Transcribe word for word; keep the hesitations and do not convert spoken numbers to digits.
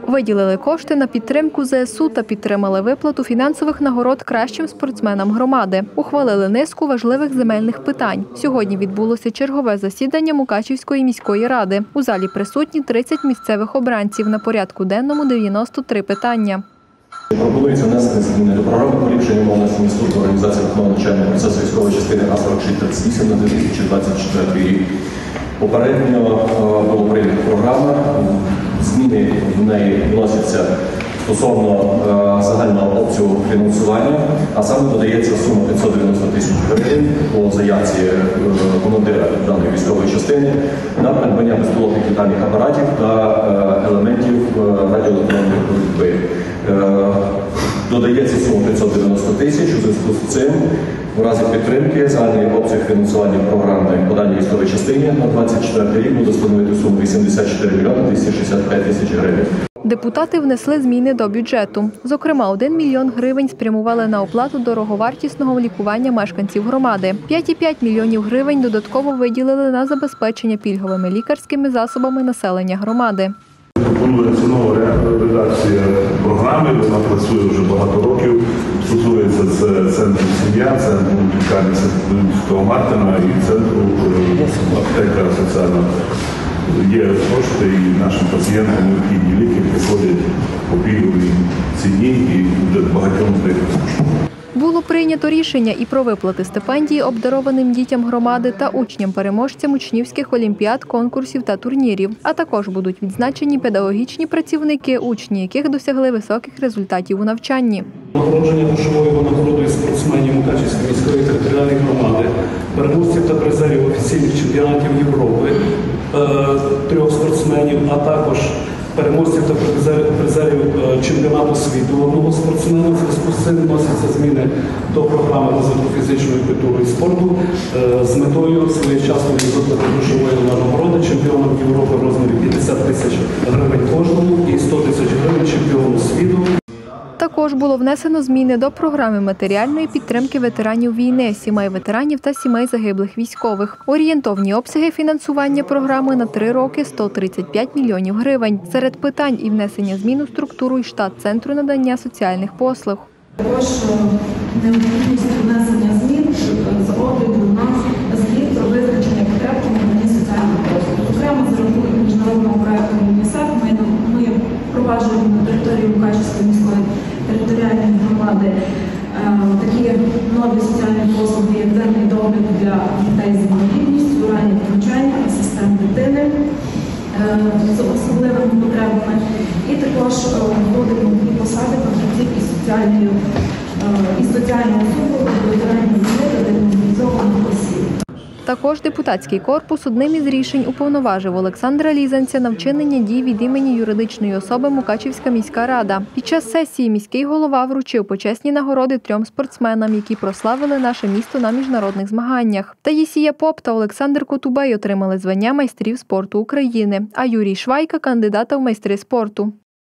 Виділили кошти на підтримку зеес у та підтримали виплату фінансових нагород кращим спортсменам громади. Ухвалили низку важливих земельних питань. Сьогодні відбулося чергове засідання Мукачівської міської ради. У залі присутні тридцять місцевих обранців. На порядку денному дев'яносто три питання. Пропонується внесення зміни до програми поліпшення умов населення служби організації виконання навчального процесу військової частини А сорок шість тридцять вісім на дві тисячі двадцять четвертий рік. Попередньо була прийнята програма, зміни в неї вносяться стосовно загального обсягу фінансування, а саме додається сума п'ятсот дев'яносто тисяч гривень по заявці командира даної військової частини на придбання безпілотних літальних апаратів та елементів радіоелектронної боротьби. Додається сума п'ятсот дев'яносто тисяч. У зв'язку з цим в разі підтримки загальний обсяг фінансування програми по даній військовій частині на двадцять четвертий рік буде становити суму вісімдесят чотири мільйони двісті шістдесят п'ять тисяч гривень. Депутати внесли зміни до бюджету. Зокрема, один мільйон гривень спрямували на оплату дороговартісного лікування мешканців громади. п'ять цілих п'ять мільйонів гривень додатково виділили на забезпечення пільговими лікарськими засобами населення громади. Пропонується нова редакція програми, вона працює вже багато років. Стосується це центру «Сім'я», центру лікарні Святого Мартина і центру аптека соціальна. Є кошти і нашим пацієнтам необхідні ліки приходять по пільговій ціні і вже багатьом з них. Було прийнято рішення і про виплати стипендії обдарованим дітям громади та учням-переможцям учнівських олімпіад, конкурсів та турнірів. А також будуть відзначені педагогічні працівники, учні яких досягли високих результатів у навчанні. Нагородження грошовою винагородою спортсменів Мукачівської міської територіальної громади, переможців та призерів офіційних чемпіонатів Європи, трьох спортсменів, а також переможців та призерів чемпіонату світу одного спортсмена. В зв'язку з цим вносяться зміни до програми розвитку фізичної культури і спорту з метою своєчасної виплати грошової нагороди чемпіонам Європи в розмірі п'ятдесят тисяч гривень кожному і сто тисяч гривень чемпіону світу. Також було внесено зміни до програми матеріальної підтримки ветеранів війни, сімей ветеранів та сімей загиблих військових. Орієнтовні обсяги фінансування програми на три роки – сто тридцять п'ять мільйонів гривень. Серед питань і внесення змін у структуру і штат Центру надання соціальних послуг. Також необхідність внесення змін з огляду на звіт про визначення потреб у наданні соціальних послуг. Окремо за рахунок міжнародного проєкту ЮНІСЕФ ми, ми впроваджуємо на території Мукачівської міської територіальної громади е, такі нові соціальні послуги, як денний догляд для дітей з інвалідністю, раннє навчання, асистент дитини е, з особливими потребами. І також вводимо дві посади фахівців із соціальної і соціального супроводу ветеранів війни та демобілізованих осіб. Також депутатський корпус одним із рішень уповноважив Олександра Лізанця на вчинення дій від імені юридичної особи Мукачівська міська рада. Під час сесії міський голова вручив почесні нагороди трьом спортсменам, які прославили наше місто на міжнародних змаганнях. Таїсія Поп та Олександр Котубей отримали звання майстрів спорту України, а Юрій Швайка – кандидата в майстри спорту.